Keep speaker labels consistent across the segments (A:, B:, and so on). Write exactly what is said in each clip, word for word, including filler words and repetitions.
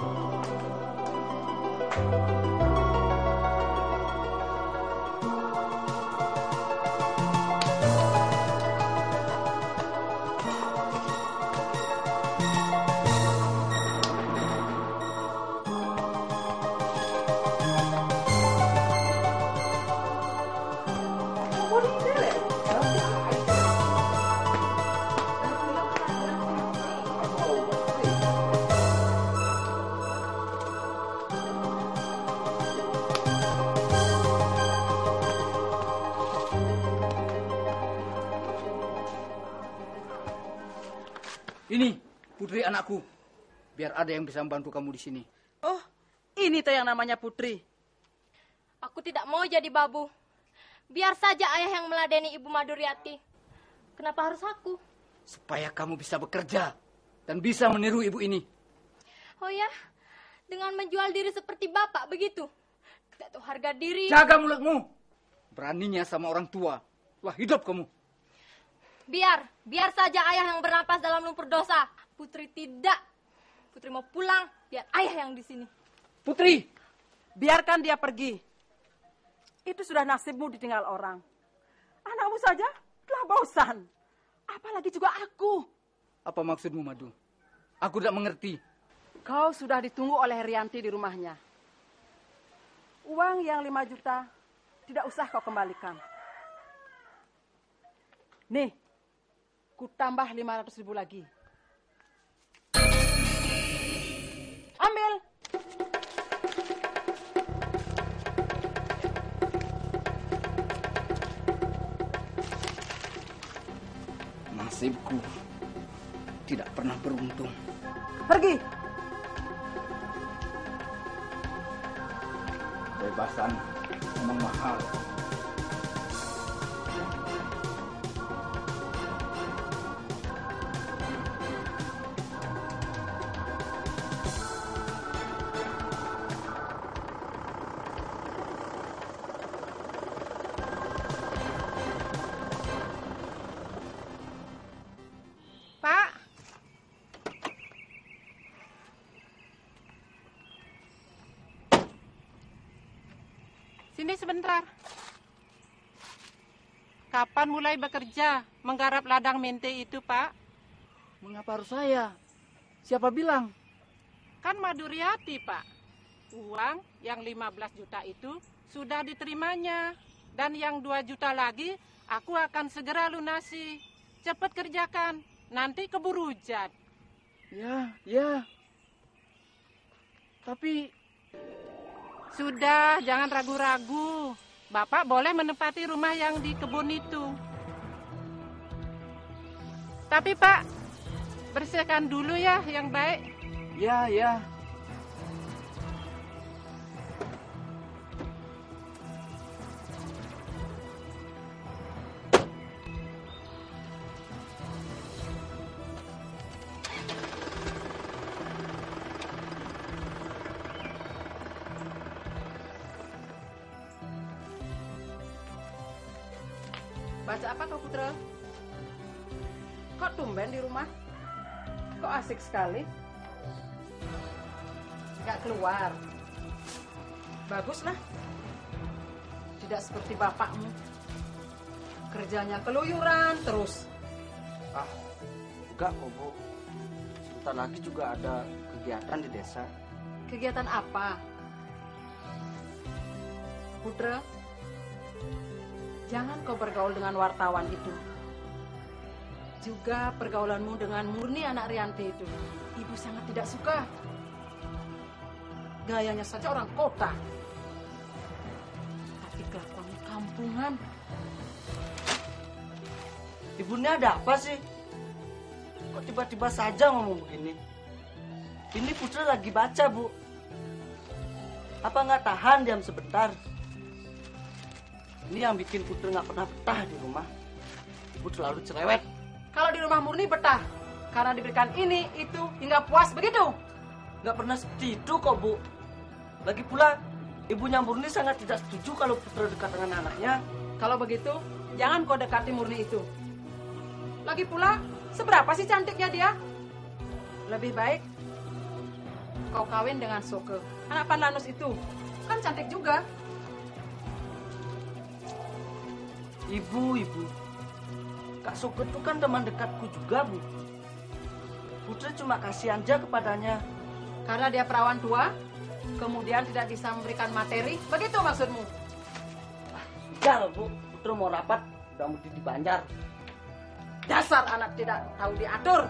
A: Ini Putri anakku. Biar ada yang bisa membantu kamu di sini.
B: Oh, ini tuh yang namanya Putri.
C: Aku tidak mau jadi babu. Biar saja ayah yang meladeni Ibu Maduriati. Kenapa harus aku?
A: Supaya kamu bisa bekerja dan bisa meniru ibu ini.
C: Oh ya, dengan menjual diri seperti bapak begitu. Tidak tahu harga diri.
A: Jaga mulutmu. Beraninya sama orang tua. Wah, hidup kamu.
C: Biar, biar saja ayah yang bernapas dalam lumpur dosa. Putri tidak. Putri mau pulang, biar ayah yang di sini.
A: Putri,
B: biarkan dia pergi. Itu sudah nasibmu ditinggal orang. Anakmu saja telah bosan. Apalagi juga aku.
A: Apa maksudmu, Madu? Aku tidak mengerti.
B: Kau sudah ditunggu oleh Herianti di rumahnya. Uang yang lima juta tidak usah kau kembalikan. Nih, ku tambah lima ratus ribu lagi. Ambil.
A: Nasibku tidak pernah beruntung.
B: Pergi.
A: Kebebasan memang mahal.
D: Sini sebentar. Kapan mulai bekerja menggarap ladang mente itu, Pak?
A: Mengapa harus saya? Siapa bilang?
D: Kan Maduriati, Pak. Uang yang lima belas juta itu sudah diterimanya. Dan yang dua juta lagi aku akan segera lunasi. Cepat kerjakan, nanti keburu hujan.
A: Ya, ya. Tapi...
D: Sudah, jangan ragu-ragu. Bapak boleh menempati rumah yang di kebun itu. Tapi Pak, bersihkan dulu ya yang baik.
A: Ya, ya.
B: Baca apa kau, Putra? Kok tumben di rumah? Kok asik sekali? Gak keluar. Baguslah. Tidak seperti bapakmu. Kerjanya keluyuran terus.
E: Ah, enggak kok, Bu. Sebentar lagi juga ada kegiatan di desa.
B: Kegiatan apa? Putra, jangan kau bergaul dengan wartawan itu. Juga pergaulanmu dengan Murni anak Rianti itu. Ibu sangat tidak suka. Gayanya saja orang kota. Tapi kelakuannya kampungan.
E: Ibunya ada apa sih? Kok tiba-tiba saja ngomong begini? Ini Putra lagi baca, Bu. Apa nggak tahan diam sebentar? Ini yang bikin Putra nggak pernah betah di rumah. Ibu selalu cerewet.
B: Kalau di rumah Murni betah, karena diberikan ini, itu, hingga puas begitu.
E: Nggak pernah seperti itu kok, Bu. Lagi pula, ibunya Murni sangat tidak setuju kalau Putra dekat dengan anaknya.
B: Kalau begitu, jangan kau dekati Murni itu. Lagi pula, seberapa sih cantiknya dia? Lebih baik kau kawin dengan Soke, anak Panlanus itu. Kan cantik juga.
E: Ibu, ibu. Kak Soke itu kan teman dekatku juga, Bu. Putri cuma kasihan aja kepadanya.
B: Karena dia perawan tua, kemudian tidak bisa memberikan materi. Begitu maksudmu?
E: Sudah loh, Bu. Putri mau rapat, udah mesti dibanjar.
B: Dasar anak tidak tahu diatur.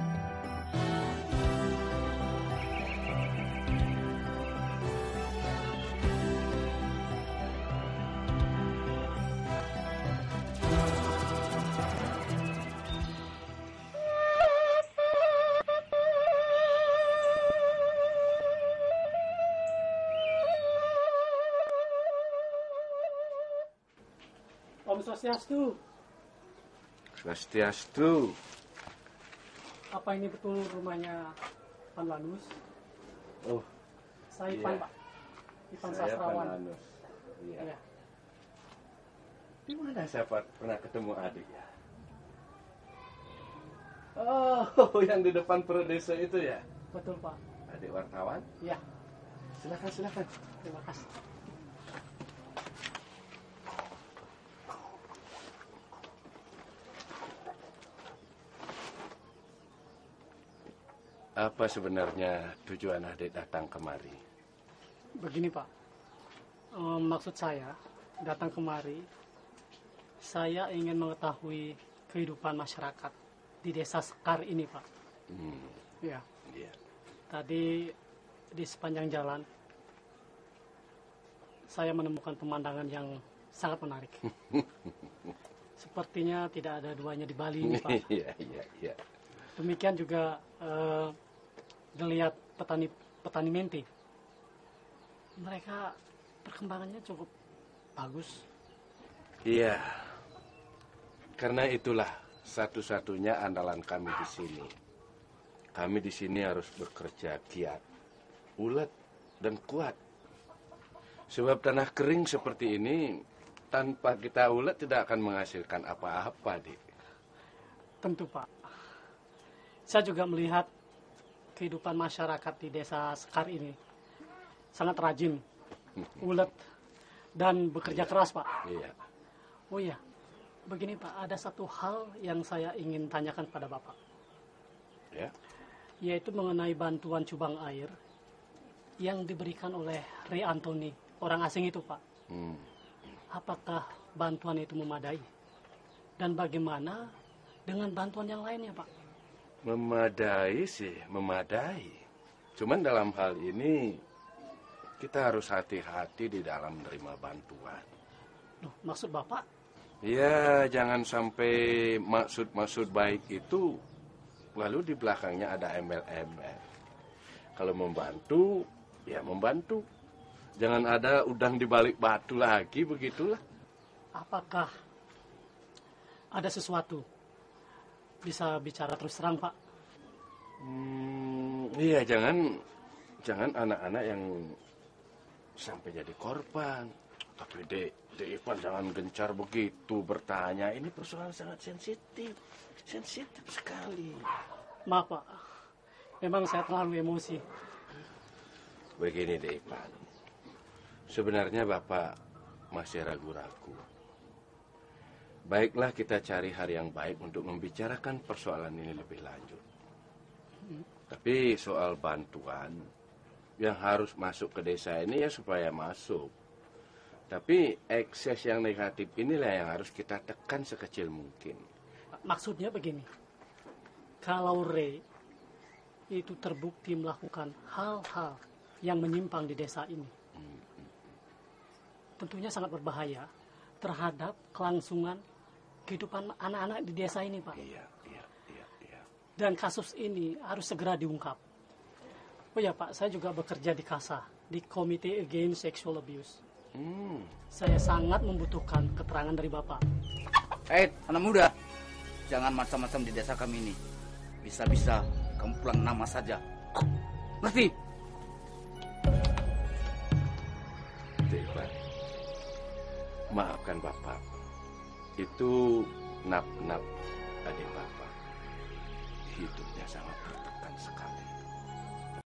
F: Om Swastiastu.
G: Swastiastu.
F: Apa ini betul rumahnya Panlanus?
G: Oh,
F: Saya
G: iya.
F: Ipan, Pak. Ipan
G: saya
F: Sastrawan.
G: Panlanus. Iya.
F: Iya.
G: Di mana saya per- pernah ketemu adik ya? Oh, yang di depan Perdesa itu ya?
F: Betul, Pak.
G: Adik wartawan?
F: Iya.
G: Silakan, silakan.
F: Terima kasih.
G: Apa sebenarnya tujuan adik datang kemari?
F: Begini, Pak. Em, maksud saya datang kemari, saya ingin mengetahui kehidupan masyarakat di desa Sekar ini, Pak.
G: Hmm,
F: Iya.
G: iya.
F: Tadi di sepanjang jalan, saya menemukan pemandangan yang sangat menarik. Sepertinya tidak ada duanya di Bali ini, Pak.
G: Iya, iya, iya.
F: Demikian juga eh, melihat petani petani mente. Mereka perkembangannya cukup bagus.
G: Iya. Karena itulah satu-satunya andalan kami di sini. Kami di sini harus bekerja giat, ulet, dan kuat. Sebab tanah kering seperti ini, tanpa kita ulet tidak akan menghasilkan apa-apa, Dik.
F: Tentu, Pak. Saya juga melihat kehidupan masyarakat di desa Sekar ini sangat rajin, ulet, dan bekerja keras, Pak.
G: Iya.
F: Oh iya, begini Pak, ada satu hal yang saya ingin tanyakan pada Bapak.
G: Ya.
F: Yaitu mengenai bantuan cubang air yang diberikan oleh Ray Anthony, orang asing itu, Pak.
G: Hmm.
F: Apakah bantuan itu memadai? Dan bagaimana dengan bantuan yang lainnya, Pak?
G: Memadai sih, memadai. Cuman dalam hal ini, kita harus hati-hati di dalam menerima bantuan.
F: Loh, maksud Bapak?
G: Ya, jangan sampai maksud-maksud baik itu, lalu di belakangnya ada embel-embel. Kalau membantu, ya membantu. Jangan ada udang di balik batu lagi, begitulah.
F: Apakah ada sesuatu? Bisa bicara terus terang, Pak?
G: Hmm, iya, jangan jangan anak-anak yang sampai jadi korban. Tapi Dek, Dek Ipan jangan gencar begitu bertanya. Ini persoalan sangat sensitif. Sensitif sekali.
F: Maaf, Pak. Memang saya terlalu emosi.
G: Begini Dek Ipan. Sebenarnya Bapak masih ragu-ragu. Baiklah kita cari hari yang baik untuk membicarakan persoalan ini lebih lanjut. Tapi soal bantuan yang harus masuk ke desa ini ya supaya masuk. Tapi ekses yang negatif inilah yang harus kita tekan sekecil mungkin.
F: Maksudnya begini. Kalau Ray itu terbukti melakukan hal-hal yang menyimpang di desa ini, tentunya sangat berbahaya terhadap kelangsungan kehidupan anak-anak di desa ini, Pak.
G: Iya, iya, iya, iya.
F: Dan kasus ini harus segera diungkap. Oh ya, Pak, saya juga bekerja di KASA, di Committee Against Sexual Abuse.
G: Hmm.
F: Saya sangat membutuhkan keterangan dari Bapak.
A: Eh, anak muda, jangan macam-macam di desa kami ini. Bisa-bisa kamu pulang nama saja. Ngerti?
G: Dewa, maafkan Bapak. Itu nap-nap adik Bapak. Hidupnya sangat tertekan sekali.